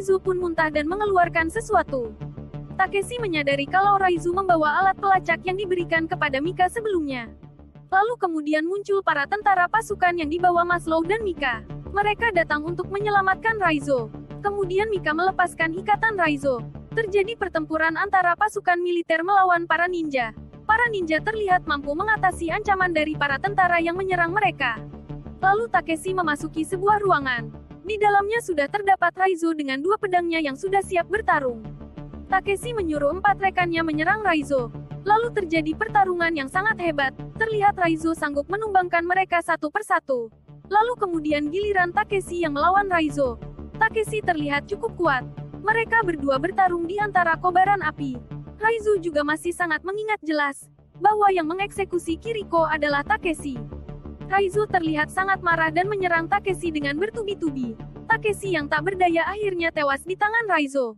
Raizo pun muntah dan mengeluarkan sesuatu. Takeshi menyadari kalau Raizo membawa alat pelacak yang diberikan kepada Mika sebelumnya. Lalu kemudian muncul para tentara pasukan yang dibawa Maslow dan Mika. Mereka datang untuk menyelamatkan Raizo. Kemudian Mika melepaskan ikatan Raizo. Terjadi pertempuran antara pasukan militer melawan para ninja. Para ninja terlihat mampu mengatasi ancaman dari para tentara yang menyerang mereka. Lalu Takeshi memasuki sebuah ruangan. Di dalamnya sudah terdapat Raizo dengan dua pedangnya yang sudah siap bertarung. Takeshi menyuruh 4 rekannya menyerang Raizo. Lalu terjadi pertarungan yang sangat hebat. Terlihat Raizo sanggup menumbangkan mereka satu persatu. Lalu kemudian giliran Takeshi yang melawan Raizo. Takeshi terlihat cukup kuat. Mereka berdua bertarung di antara kobaran api. Raizo juga masih sangat mengingat jelas bahwa yang mengeksekusi Kiriko adalah Takeshi. Raizo terlihat sangat marah dan menyerang Takeshi dengan bertubi-tubi. Takeshi yang tak berdaya akhirnya tewas di tangan Raizo.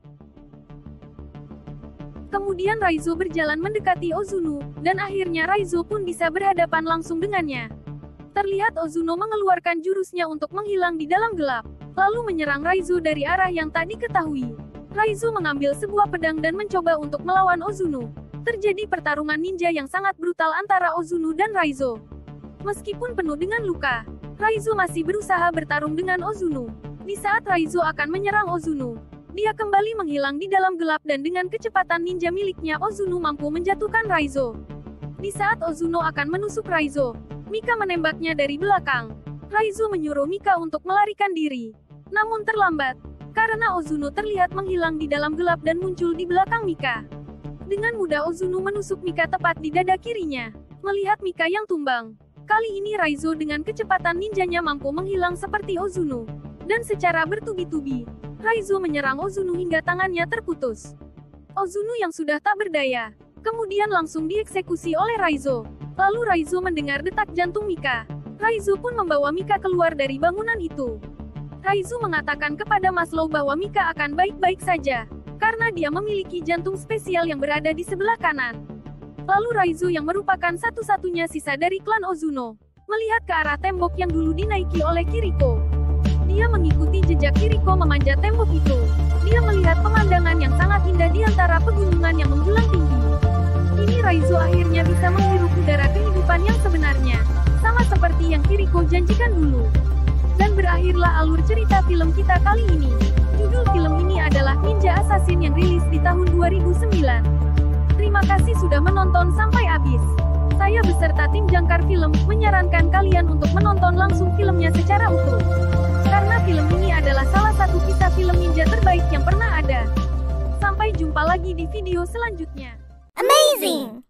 Kemudian Raizo berjalan mendekati Ozuno, dan akhirnya Raizo pun bisa berhadapan langsung dengannya. Terlihat Ozuno mengeluarkan jurusnya untuk menghilang di dalam gelap, lalu menyerang Raizo dari arah yang tak diketahui. Raizo mengambil sebuah pedang dan mencoba untuk melawan Ozuno. Terjadi pertarungan ninja yang sangat brutal antara Ozuno dan Raizo. Meskipun penuh dengan luka, Raizo masih berusaha bertarung dengan Ozuno. Di saat Raizo akan menyerang Ozuno, dia kembali menghilang di dalam gelap dan dengan kecepatan ninja miliknya Ozuno mampu menjatuhkan Raizo. Di saat Ozuno akan menusuk Raizo, Mika menembaknya dari belakang. Raizo menyuruh Mika untuk melarikan diri. Namun terlambat, karena Ozuno terlihat menghilang di dalam gelap dan muncul di belakang Mika. Dengan mudah Ozuno menusuk Mika tepat di dada kirinya. Melihat Mika yang tumbang, kali ini Raizo dengan kecepatan ninjanya mampu menghilang seperti Ozuno. Dan secara bertubi-tubi, Raizo menyerang Ozuno hingga tangannya terputus. Ozuno yang sudah tak berdaya, kemudian langsung dieksekusi oleh Raizo. Lalu Raizo mendengar detak jantung Mika. Raizo pun membawa Mika keluar dari bangunan itu. Raizo mengatakan kepada Maslow bahwa Mika akan baik-baik saja, karena dia memiliki jantung spesial yang berada di sebelah kanan. Lalu Raizo yang merupakan satu-satunya sisa dari klan Ozuno, melihat ke arah tembok yang dulu dinaiki oleh Kiriko. Dia mengikuti jejak Kiriko memanjat tembok itu. Dia melihat pemandangan yang sangat indah di antara pegunungan yang menjulang tinggi. Ini Raizo akhirnya bisa menghirup udara kehidupan yang sebenarnya, sama seperti yang Kiriko janjikan dulu. Dan berakhirlah alur cerita film kita kali ini. Judul film ini adalah Ninja Assassin yang rilis di tahun 2009. Terima kasih sudah menonton sampai habis. Saya beserta tim Jangkar Film menyarankan kalian untuk menonton langsung filmnya secara utuh. Karena film ini adalah salah satu kisah film ninja terbaik yang pernah ada. Sampai jumpa lagi di video selanjutnya. Amazing!